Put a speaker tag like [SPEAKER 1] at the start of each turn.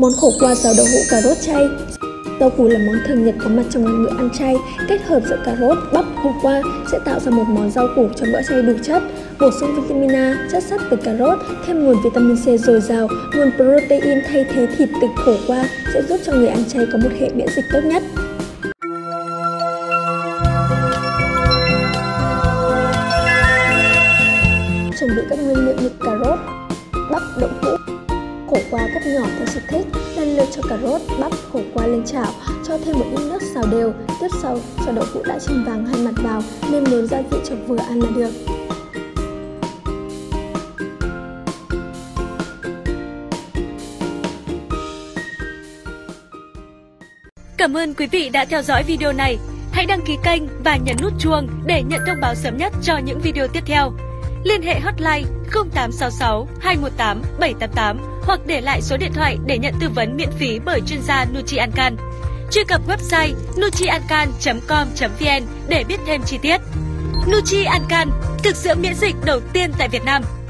[SPEAKER 1] Món khổ qua xào đậu hũ cà rốt chay. Rau củ là món thường nhật có mặt trong một bữa ăn chay. Kết hợp giữa cà rốt, bắp, khổ qua sẽ tạo ra một món rau củ cho bữa chay đủ chất, bổ sung vitamin A, chất sắt từ cà rốt, thêm nguồn vitamin C dồi dào, nguồn protein thay thế thịt từ khổ qua sẽ giúp cho người ăn chay có một hệ miễn dịch tốt nhất. Chuẩn bị các nguyên liệu như cà rốt, bắp, đậu hũ, khổ qua cắt nhỏ theo sở thích. Lần lượt cho cà rốt, bắp, khổ qua lên chảo, cho thêm một ít nước xào đều. Tiếp sau cho đậu hũ đã chiên vàng hai mặt vào, nêm nếm gia vị cho vừa ăn là được.
[SPEAKER 2] Cảm ơn quý vị đã theo dõi video này. Hãy đăng ký kênh và nhấn nút chuông để nhận thông báo sớm nhất cho những video tiếp theo. Liên hệ hotline 0866 218 788 hoặc để lại số điện thoại để nhận tư vấn miễn phí bởi chuyên gia NutriAncan. Truy cập website nutriancan.com.vn để biết thêm chi tiết. NutriAncan, thực dưỡng miễn dịch đầu tiên tại Việt Nam.